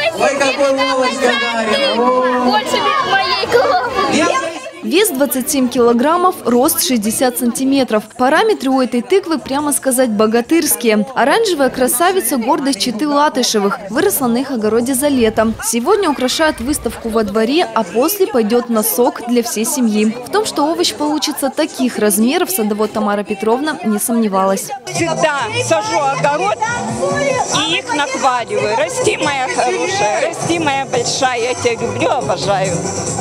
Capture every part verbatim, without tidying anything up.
Ой, какой Вовочка дарит. Больше моей головы. Вес двадцать семь килограммов, рост шестьдесят сантиметров. Параметры у этой тыквы, прямо сказать, богатырские. Оранжевая красавица – гордость четы Латышевых. Выросла на их огороде за летом. Сегодня украшает выставку во дворе, а после пойдет на сок для всей семьи. В том, что овощ получится таких размеров, садовод Тамара Петровна не сомневалась. Всегда сажу огород и их нахваливаю. Расти, моя хорошая, расти, моя большая. Я тебя люблю, обожаю.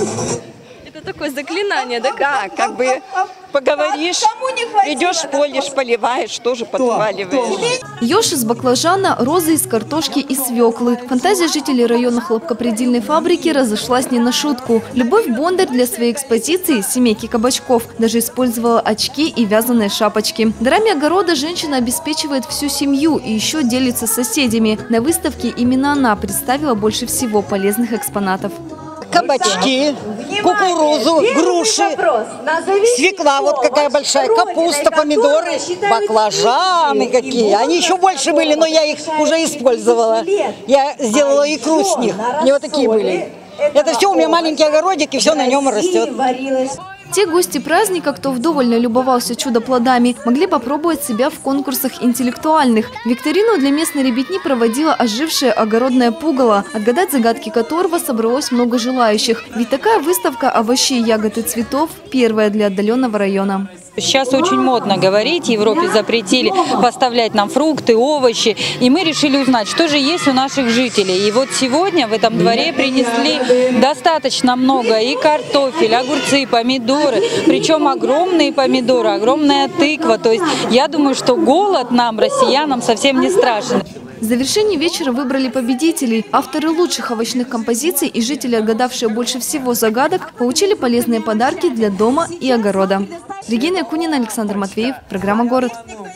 Это такое заклинание, да? Да, как бы поговоришь, идешь, полишь, поливаешь, тоже подхваливаешь. Ёж из баклажана, розы из картошки и свеклы. Фантазия жителей района хлопкопредельной фабрики разошлась не на шутку. Любовь Бондарь для своей экспозиции «Семейки кабачков» даже использовала очки и вязаные шапочки. Дарами огорода женщина обеспечивает всю семью и еще делится с соседями. На выставке именно она представила больше всего полезных экспонатов. Кабачки, кукурузу, груши, свекла вот какая большая, капуста, помидоры, баклажаны какие. Они еще больше были, но я их уже использовала. Я сделала икру с них, они вот такие были. Это все у меня маленький огородик, и все на нем растет. Те гости праздника, кто вдоволь налюбовался чудо-плодами, могли попробовать себя в конкурсах интеллектуальных. Викторину для местной ребятни проводила ожившее огородное пугало, отгадать загадки которого собралось много желающих. Ведь такая выставка овощей, ягод и цветов – первая для отдаленного района. Сейчас очень модно говорить, в Европе запретили поставлять нам фрукты, овощи. И мы решили узнать, что же есть у наших жителей. И вот сегодня в этом дворе принесли достаточно много и картофель, огурцы, помидоры. Причем огромные помидоры, огромная тыква. То есть я думаю, что голод нам, россиянам, совсем не страшен. В завершении вечера выбрали победителей. Авторы лучших овощных композиций и жители, отгадавшие больше всего загадок, получили полезные подарки для дома и огорода. Регина Якунина, Александр Матвеев. Программа «Город».